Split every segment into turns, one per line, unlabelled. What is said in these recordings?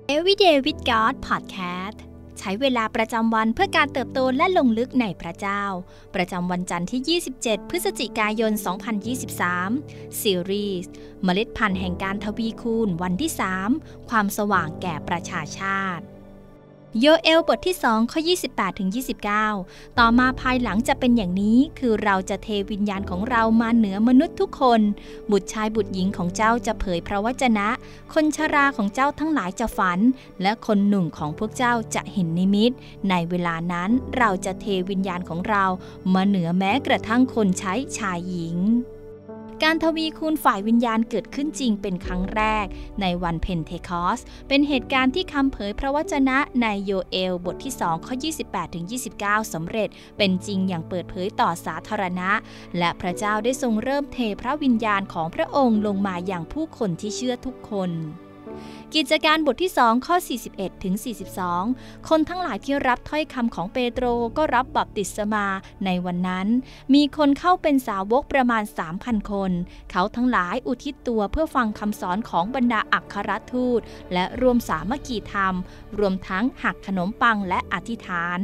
Everyday with God Podcast ใช้เวลาประจำวันเพื่อการเติบโตและลงลึกในพระเจ้าประจำวันจันทร์ที่ 27 พฤศจิกายน 2023 ซีรีส์เมล็ดพันธุ์แห่งการทวีคูณวันที่ 3 ความสว่างแก่ประชาชาติโยเอลบทที่ 2 ข้อ 28-29 ต่อมาภายหลังจะเป็นอย่างนี้คือเราจะเทวิญญาณของเรามาเหนือมนุษย์ทุกคนบุตรชายบุตรหญิงของเจ้าจะเผยพระวจนะคนชราของเจ้าทั้งหลายจะฝันและคนหนุ่มของพวกเจ้าจะเห็นนิมิตในเวลานั้นเราจะเทวิญญาณของเรามาเหนือแม้กระทั่งคนใช้ชายหญิงการทวีคูณฝ่ายวิญญาณเกิดขึ้นจริงเป็นครั้งแรกในวันเพนเทคอสเป็นเหตุการณ์ที่คำเผยพระวจนะในโยเอลบทที่ 2 ข้อ 28-29 สำเร็จเป็นจริงอย่างเปิดเผยต่อสาธารณะและพระเจ้าได้ทรงเริ่มเทพระวิญญาณของพระองค์ลงมาอย่างผู้คนที่เชื่อทุกคนกิจการบทที่ 2 ข้อ 41-42 คนทั้งหลายที่รับถ้อยคำของเปโตรก็รับบัพติศมาในวันนั้นมีคนเข้าเป็นสาวกประมาณ 3,000 คนเขาทั้งหลายอุทิศตัวเพื่อฟังคำสอนของบรรดาอัครทูตและรวมสามัคคีธรรมรวมทั้งหักขนมปังและอธิษฐาน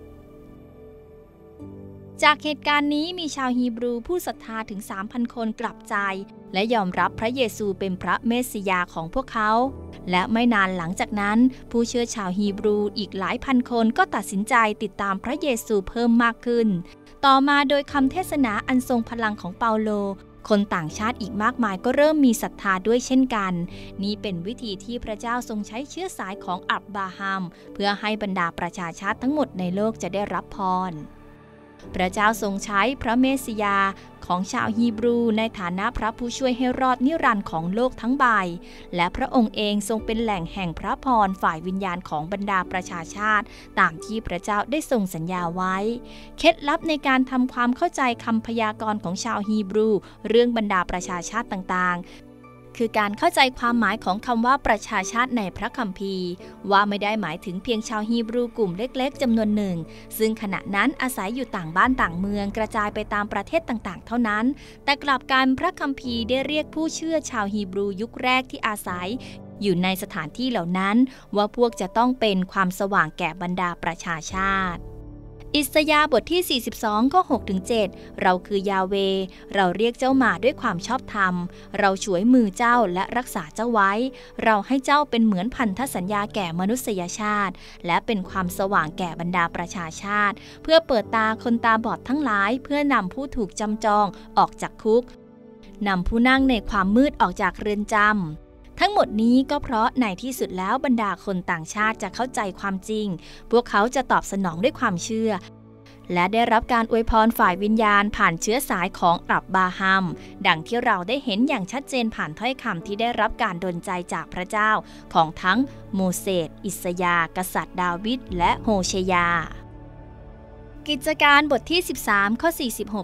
จากเหตุการณ์นี้มีชาวฮีบรูผู้ศรัทธาถึง 3,000 คนกลับใจและยอมรับพระเยซูเป็นพระเมสสิยาของพวกเขาและไม่นานหลังจากนั้นผู้เชื่อชาวฮีบรูอีกหลายพันคนก็ตัดสินใจติดตามพระเยซูเพิ่มมากขึ้นต่อมาโดยคำเทศนาอันทรงพลังของเปาโลคนต่างชาติอีกมากมายก็เริ่มมีศรัทธาด้วยเช่นกันนี่เป็นวิธีที่พระเจ้าทรงใช้เชื้อสายของอับบราฮัมเพื่อให้บรรดาประชาชาติทั้งหมดในโลกจะได้รับพรพระเจ้าทรงใช้พระเมสสิยาของชาวฮีบรูในฐานะพระผู้ช่วยให้รอดนิรันดร์ของโลกทั้งใบและพระองค์เองทรงเป็นแหล่งแห่งพระพรฝ่ายวิญญาณของบรรดาประชาชาติตามที่พระเจ้าได้ทรงสัญญาไว้เคล็ดลับในการทำความเข้าใจคำพยากรณ์ของชาวฮีบรูเรื่องบรรดาประชาชาติต่างๆคือการเข้าใจความหมายของคำว่าประชาชาติในพระคัมภีร์ว่าไม่ได้หมายถึงเพียงชาวฮีบรูกลุ่มเล็กๆจำนวนหนึ่งซึ่งขณะนั้นอาศัยอยู่ต่างบ้านต่างเมืองกระจายไปตามประเทศต่างๆเท่านั้นแต่กลับกันพระคัมภีร์ได้เรียกผู้เชื่อชาวฮีบรูยุคแรกที่อาศัยอยู่ในสถานที่เหล่านั้นว่าพวกจะต้องเป็นความสว่างแก่บรรดาประชาชาติอิสยาห์บทที่ 42 ข้อ 6-7 เราคือยาเวเราเรียกเจ้ามาด้วยความชอบธรรมเราฉวยมือเจ้าและรักษาเจ้าไว้เราให้เจ้าเป็นเหมือนพันธสัญญาแก่มนุษยชาติและเป็นความสว่างแก่บรรดาประชาชาติเพื่อเปิดตาคนตาบอดทั้งหลายเพื่อนำผู้ถูกจำจองออกจากคุกนำผู้นั่งในความมืดออกจากเรือนจำทั้งหมดนี้ก็เพราะในที่สุดแล้วบรรดาคนต่างชาติจะเข้าใจความจริงพวกเขาจะตอบสนองด้วยความเชื่อและได้รับการอวยพรฝ่ายวิญญาณผ่านเชื้อสายของอับบราฮัมดังที่เราได้เห็นอย่างชัดเจนผ่านถ้อยคำที่ได้รับการดลใจจากพระเจ้าของทั้งโมเสสอิสยาห์กษัตริย์ดาวิดและโฮเชยากิจการบทที่ 13 ข้อ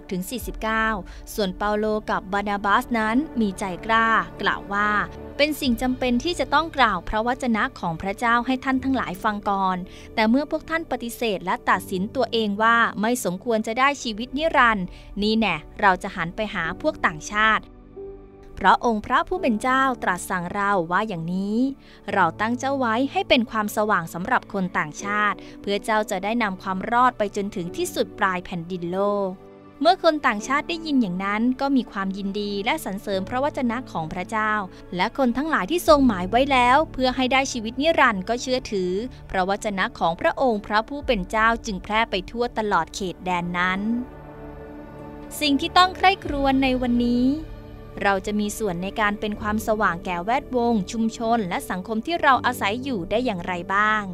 46-49 ส่วนเปาโลกับบานาบาสนั้นมีใจกล้ากล่าวว่าเป็นสิ่งจำเป็นที่จะต้องกล่าวพระวจนะของพระเจ้าให้ท่านทั้งหลายฟังก่อนแต่เมื่อพวกท่านปฏิเสธและตัดสินตัวเองว่าไม่สมควรจะได้ชีวิตนิรันดร์นี่แน่เราจะหันไปหาพวกต่างชาติเพราะองค์พระผู้เป็นเจ้าตรัสสั่งเราว่าอย่างนี้เราตั้งเจ้าไว้ให้เป็นความสว่างสำหรับคนต่างชาติเพื่อเจ้าจะได้นำความรอดไปจนถึงที่สุดปลายแผ่นดินโลกเมื่อคนต่างชาติได้ยินอย่างนั้นก็มีความยินดีและสรรเสริญพระวจนะของพระเจ้าและคนทั้งหลายที่ทรงหมายไว้แล้วเพื่อให้ได้ชีวิตนิรันดร์ก็เชื่อถือพระวจนะของพระองค์พระผู้เป็นเจ้าจึงแพร่ไปทั่วตลอดเขตแดนนั้นสิ่งที่ต้องใคร่ครวญในวันนี้เราจะมีส่วนในการเป็นความสว่างแก่แวดวงชุมชนและสังคมที่เราอาศัยอยู่ได้อย่างไรบ้าง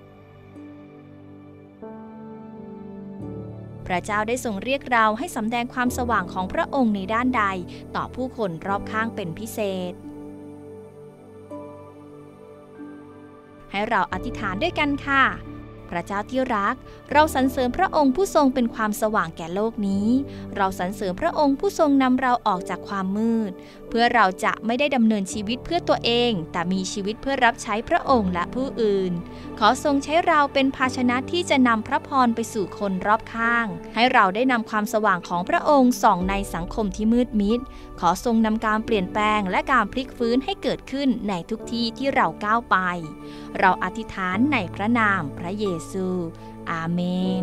พระเจ้าได้ทรงเรียกเราให้สำแดงความสว่างของพระองค์ในด้านใดต่อผู้คนรอบข้างเป็นพิเศษให้เราอธิษฐานด้วยกันค่ะพระเจ้าที่รักเราสรรเสริญพระองค์ผู้ทรงเป็นความสว่างแก่โลกนี้เราสรรเสริญพระองค์ผู้ทรงนำเราออกจากความมืดเพื่อเราจะไม่ได้ดำเนินชีวิตเพื่อตัวเองแต่มีชีวิตเพื่อรับใช้พระองค์และผู้อื่นขอทรงใช้เราเป็นภาชนะที่จะนำพระพรไปสู่คนรอบข้างให้เราได้นำความสว่างของพระองค์ส่องในสังคมที่มืดมิดขอทรงนำการเปลี่ยนแปลงและการพลิกฟื้นให้เกิดขึ้นในทุกที่ที่เราก้าวไปเราอธิษฐานในพระนามพระเยซูอาเมน